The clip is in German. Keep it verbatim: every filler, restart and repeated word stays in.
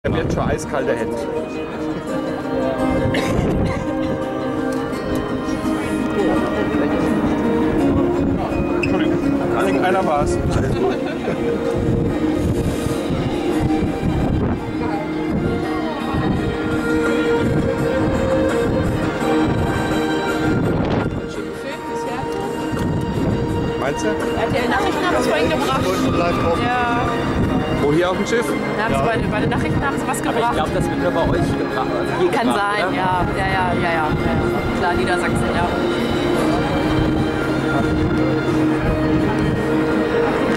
Ich habe jetzt schon eiskalte Hände. Entschuldigung, irgendeiner war es. Meinst du? R T L Nachrichten haben es vorhin gebracht. Ja. Wo, hier auf dem Schiff? Da haben sie bei, bei den Nachrichten haben sie was gebracht. Aber ich glaube, das wird nur bei euch gebracht. Also hier Kann gebracht, sein, oder? ja. Ja, ja, ja, ja, ja. Klar, Niedersachsen, ja.